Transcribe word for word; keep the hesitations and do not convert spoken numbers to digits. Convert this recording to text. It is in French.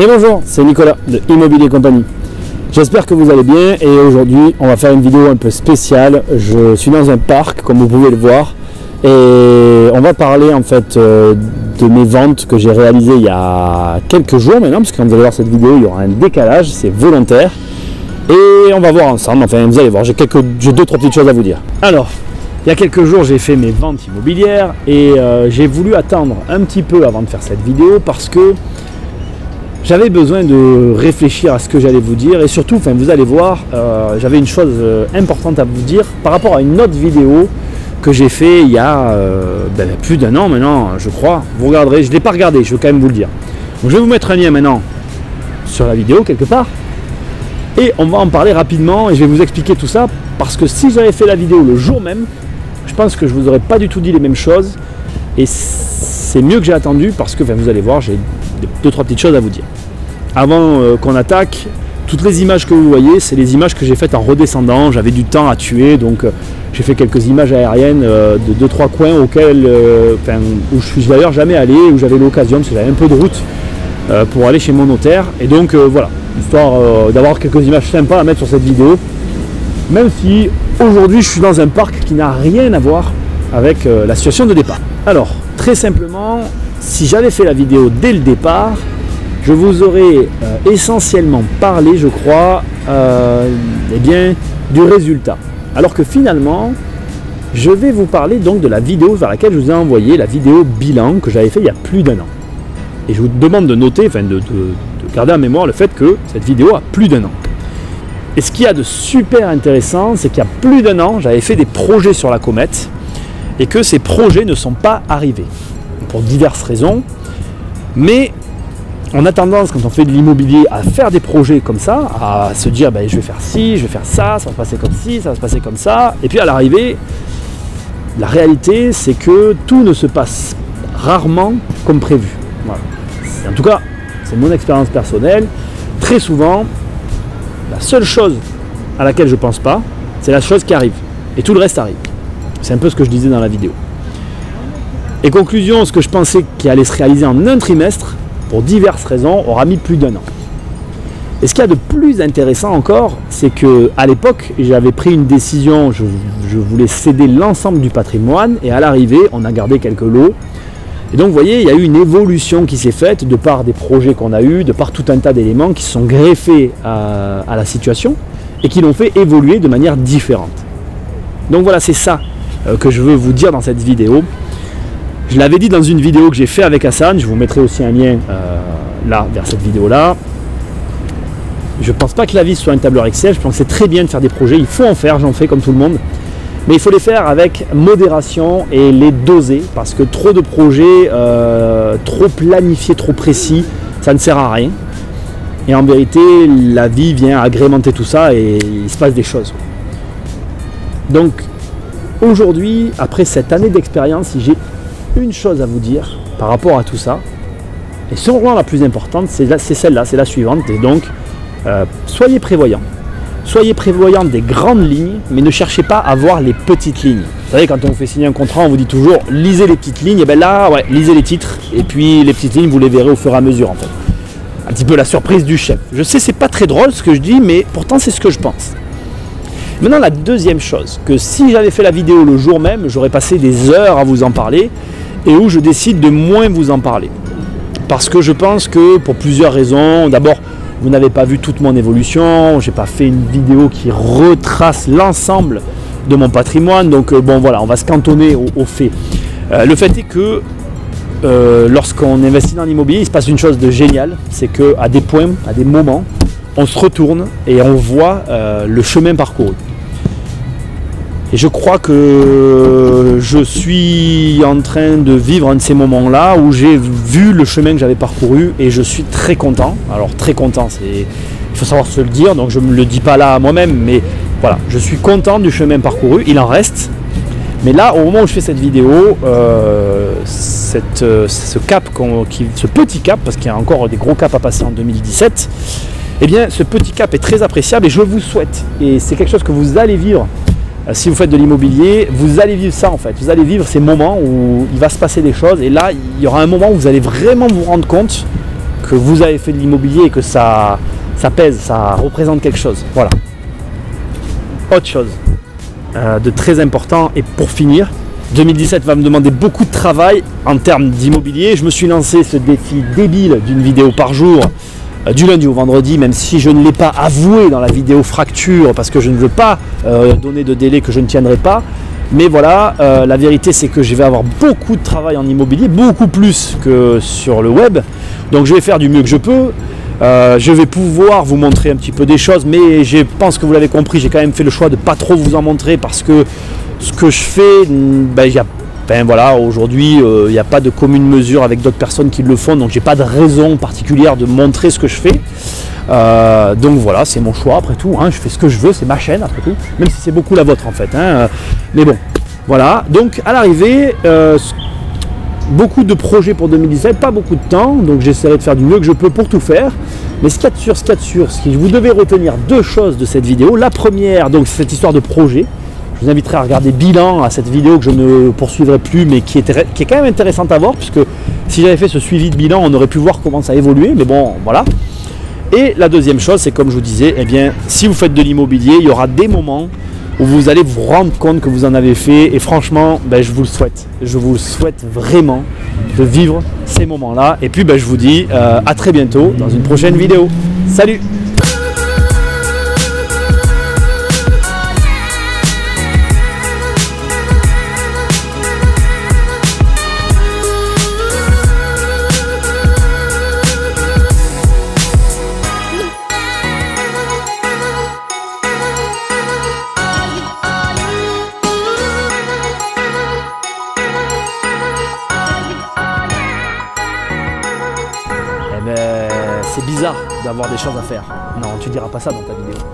Et bonjour, c'est Nicolas de Immobilier Compagnie. J'espère que vous allez bien et aujourd'hui on va faire une vidéo un peu spéciale. Je suis dans un parc comme vous pouvez le voir et on va parler en fait euh, de mes ventes que j'ai réalisées il y a quelques jours maintenant, parce que quand vous allez voir cette vidéo il y aura un décalage, c'est volontaire et on va voir ensemble, enfin vous allez voir, j'ai quelques, j'ai deux trois petites choses à vous dire. Alors, il y a quelques jours j'ai fait mes ventes immobilières et euh, j'ai voulu attendre un petit peu avant de faire cette vidéo parce que j'avais besoin de réfléchir à ce que j'allais vous dire et surtout, enfin, vous allez voir, euh, j'avais une chose importante à vous dire par rapport à une autre vidéo que j'ai fait il y a euh, ben, plus d'un an maintenant, je crois. Vous regarderez, je ne l'ai pas regardé, je veux quand même vous le dire. Donc, je vais vous mettre un lien maintenant sur la vidéo quelque part et on va en parler rapidement et je vais vous expliquer tout ça parce que si j'avais fait la vidéo le jour même, je pense que je ne vous aurais pas du tout dit les mêmes choses et c'est mieux que j'ai attendu parce que enfin, vous allez voir, j'ai deux trois petites choses à vous dire. Avant euh, qu'on attaque, toutes les images que vous voyez, c'est les images que j'ai faites en redescendant. J'avais du temps à tuer, donc euh, j'ai fait quelques images aériennes euh, de deux trois coins auxquels, euh, enfin, où je suis d'ailleurs jamais allé, où j'avais l'occasion, parce que j'avais un peu de route euh, pour aller chez mon notaire. Et donc euh, voilà, histoire euh, d'avoir quelques images sympas à mettre sur cette vidéo. Même si aujourd'hui je suis dans un parc qui n'a rien à voir avec euh, la situation de départ. Alors, très simplement, si j'avais fait la vidéo dès le départ, je vous aurais euh, essentiellement parlé, je crois, euh, eh bien, du résultat. Alors que finalement, je vais vous parler donc de la vidéo vers laquelle je vous ai envoyé, la vidéo bilan que j'avais fait il y a plus d'un an. Et je vous demande de noter, enfin de, de, de garder en mémoire le fait que cette vidéo a plus d'un an. Et ce qu'il y a de super intéressant, c'est qu'il y a plus d'un an, j'avais fait des projets sur la comète et que ces projets ne sont pas arrivés. Pour diverses raisons, mais on a tendance, quand on fait de l'immobilier, à faire des projets comme ça, à se dire ben, je vais faire ci, je vais faire ça, ça va se passer comme ci, ça va se passer comme ça, et puis à l'arrivée, la réalité c'est que tout ne se passe rarement comme prévu. Voilà. En tout cas, c'est mon expérience personnelle. Très souvent, la seule chose à laquelle je ne pense pas, c'est la chose qui arrive, et tout le reste arrive. C'est un peu ce que je disais dans la vidéo. Et conclusion, ce que je pensais qui allait se réaliser en un trimestre, pour diverses raisons, aura mis plus d'un an. Et ce qu'il y a de plus intéressant encore, c'est qu'à l'époque, j'avais pris une décision, je, je voulais céder l'ensemble du patrimoine, et à l'arrivée, on a gardé quelques lots. Et donc, vous voyez, il y a eu une évolution qui s'est faite de par des projets qu'on a eus, de par tout un tas d'éléments qui se sont greffés à, à la situation, et qui l'ont fait évoluer de manière différente. Donc voilà, c'est ça euh, que je veux vous dire dans cette vidéo. Je l'avais dit dans une vidéo que j'ai fait avec Hassan, je vous mettrai aussi un lien euh, là, vers cette vidéo-là. Je ne pense pas que la vie soit un tableur Excel, je pense que c'est très bien de faire des projets, il faut en faire, j'en fais comme tout le monde. Mais il faut les faire avec modération et les doser, parce que trop de projets, euh, trop planifiés, trop précis, ça ne sert à rien. Et en vérité, la vie vient agrémenter tout ça et il se passe des choses. Donc, aujourd'hui, après cette année d'expérience, si j'ai une chose à vous dire par rapport à tout ça, et sûrement la plus importante, c'est celle-là, c'est la suivante, et donc euh, soyez prévoyants, soyez prévoyants des grandes lignes, mais ne cherchez pas à voir les petites lignes. Vous savez, quand on vous fait signer un contrat, on vous dit toujours lisez les petites lignes, et bien là, ouais, lisez les titres, et puis les petites lignes, vous les verrez au fur et à mesure en fait. Un petit peu la surprise du chef. Je sais, c'est pas très drôle ce que je dis, mais pourtant c'est ce que je pense. Maintenant, la deuxième chose, que si j'avais fait la vidéo le jour même, j'aurais passé des heures à vous en parler, et où je décide de moins vous en parler. Parce que je pense que pour plusieurs raisons, d'abord, vous n'avez pas vu toute mon évolution, je n'ai pas fait une vidéo qui retrace l'ensemble de mon patrimoine, donc euh, bon voilà, on va se cantonner aux au faits. Euh, le fait est que euh, lorsqu'on investit dans l'immobilier, il se passe une chose de géniale, c'est qu'à des points, à des moments, on se retourne et on voit euh, le chemin parcouru. Et je crois que je suis en train de vivre un de ces moments-là où j'ai vu le chemin que j'avais parcouru et je suis très content. Alors très content, c'est, il faut savoir se le dire, donc je ne me le dis pas là à moi-même, mais voilà, je suis content du chemin parcouru, il en reste. Mais là, au moment où je fais cette vidéo, euh, cette, euh, ce cap, qui, ce petit cap, parce qu'il y a encore des gros caps à passer en deux mille dix-sept, eh bien ce petit cap est très appréciable et je vous souhaite, et c'est quelque chose que vous allez vivre, si vous faites de l'immobilier, vous allez vivre ça en fait, vous allez vivre ces moments où il va se passer des choses et là il y aura un moment où vous allez vraiment vous rendre compte que vous avez fait de l'immobilier et que ça, ça pèse, ça représente quelque chose. Voilà. Autre chose euh, de très important, et pour finir, deux mille dix-sept va me demander beaucoup de travail en termes d'immobilier. Je me suis lancé ce défi débile d'une vidéo par jour, euh, du lundi au vendredi, même si je ne l'ai pas avoué dans la vidéo fracture, parce que je ne veux pas euh, donner de délai que je ne tiendrai pas. Mais voilà, euh, la vérité c'est que je vais avoir beaucoup de travail en immobilier, beaucoup plus que sur le web. Donc je vais faire du mieux que je peux. Euh, je vais pouvoir vous montrer un petit peu des choses, mais je pense que vous l'avez compris, j'ai quand même fait le choix de ne pas trop vous en montrer parce que ce que je fais, ben, y a, ben voilà, aujourd'hui il euh, n'y a pas de commune mesure avec d'autres personnes qui le font, donc j'ai pas de raison particulière de montrer ce que je fais. Euh, donc voilà, c'est mon choix après tout, hein, je fais ce que je veux, c'est ma chaîne après tout, même si c'est beaucoup la vôtre en fait, hein, mais bon, voilà. Donc à l'arrivée, euh, beaucoup de projets pour deux mille dix-sept, pas beaucoup de temps, donc j'essaierai de faire du mieux que je peux pour tout faire. Mais ce qu'il y a de sûr, ce qu'il y a de sûr, ce que vous devez retenir deux choses de cette vidéo. La première, donc c'est cette histoire de projet. Je vous inviterai à regarder bilan à cette vidéo que je ne poursuivrai plus, mais qui est, qui est quand même intéressante à voir, puisque si j'avais fait ce suivi de bilan, on aurait pu voir comment ça a évolué, mais bon, voilà. Et la deuxième chose, c'est comme je vous disais, eh bien, si vous faites de l'immobilier, il y aura des moments où vous allez vous rendre compte que vous en avez fait, et franchement, ben, je vous le souhaite. Je vous le souhaite vraiment de vivre ces moments-là. Et puis, ben, je vous dis euh, à très bientôt dans une prochaine vidéo. Salut! C'est bizarre d'avoir des choses à faire. Non, tu diras pas ça dans ta vidéo.